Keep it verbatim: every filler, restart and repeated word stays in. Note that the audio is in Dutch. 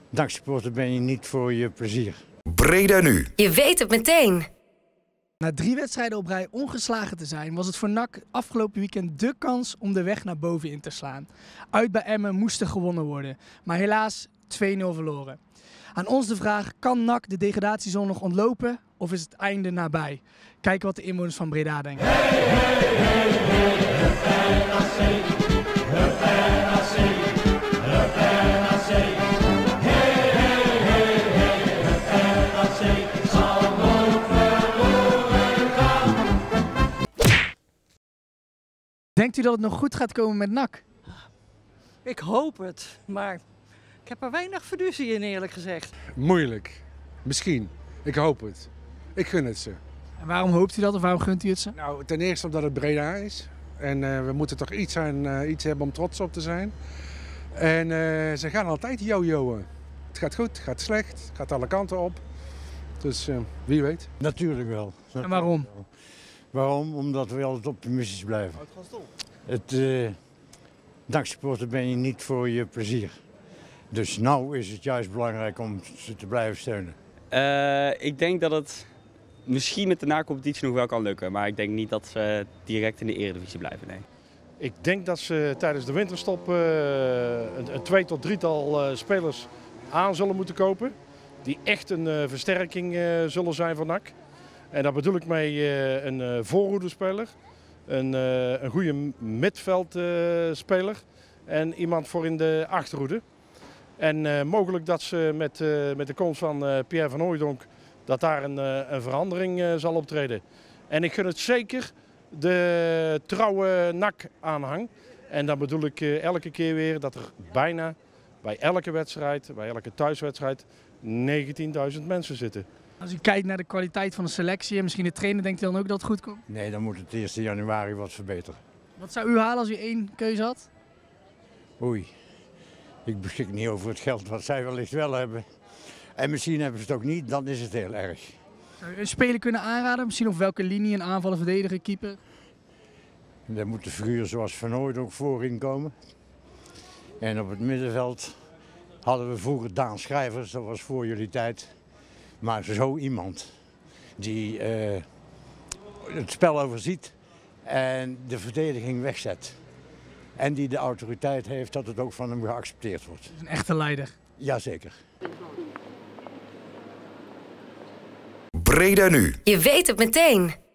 Dagsupporter ben je niet voor je plezier. Breda nu. Je weet het meteen. Na drie wedstrijden op rij ongeslagen te zijn, was het voor N A C afgelopen weekend dé kans om de weg naar boven in te slaan. Uit bij Emmen moest er gewonnen worden, maar helaas twee nul verloren. Aan ons de vraag, kan N A C de degradatiezone nog ontlopen of is het einde nabij? Kijken wat de inwoners van Breda denken. Hey, hey, hey, hey, N A C, N A C, N A C. Hey, hey, hey, hey, N A C zal nooit verloren gaan. Denkt u dat het nog goed gaat komen met N A C? Ik hoop het, maar ik heb er weinig fiducie in, eerlijk gezegd. Moeilijk. Misschien. Ik hoop het. Ik gun het ze. En waarom hoopt u dat of waarom gunt u het ze? Nou, ten eerste omdat het Breda is. En uh, we moeten toch iets, aan, uh, iets hebben om trots op te zijn. En uh, ze gaan altijd jojoen. Het gaat goed, het gaat slecht, het gaat alle kanten op. Dus uh, wie weet. Natuurlijk wel. En waarom? Waarom? Omdat we altijd optimistisch blijven. Het uh, dagsupporter ben je niet voor je plezier. Dus nou is het juist belangrijk om ze te blijven steunen. Uh, ik denk dat het misschien met de na-competitie nog wel kan lukken. Maar ik denk niet dat ze direct in de Eredivisie blijven, nee. Ik denk dat ze tijdens de winterstop uh, een, een twee tot drietal uh, spelers aan zullen moeten kopen. Die echt een uh, versterking uh, zullen zijn voor N A C. En daar bedoel ik mee uh, een uh, voorhoederspeler, een, uh, een goede midveldspeler uh, en iemand voor in de achterhoede. En uh, mogelijk dat ze met, uh, met de komst van uh, Pierre van Hooijdonk dat daar een, uh, een verandering uh, zal optreden. En ik gun het zeker de trouwe N A C-aanhang. En dan bedoel ik uh, elke keer weer dat er bijna bij elke wedstrijd, bij elke thuiswedstrijd, negentienduizend mensen zitten. Als u kijkt naar de kwaliteit van de selectie en misschien de trainer, denkt u dan ook dat het goed komt? Nee, dan moet het eerste januari wat verbeteren. Wat zou u halen als u één keuze had? Oei, ik beschik niet over het geld wat zij wellicht wel hebben. En misschien hebben ze het ook niet, dan is het heel erg. Zou u een speler kunnen aanraden? Misschien op welke linie, een aanvallen, verdediger, keeper? Daar moeten figuren zoals Van Hooijdonk voorin komen. En op het middenveld hadden we vroeger Daan Schrijvers, dat was voor jullie tijd. Maar zo iemand die uh, het spel overziet en de verdediging wegzet. En die de autoriteit heeft dat het ook van hem geaccepteerd wordt. Een echte leider. Jazeker. Breda nu. Je weet het meteen.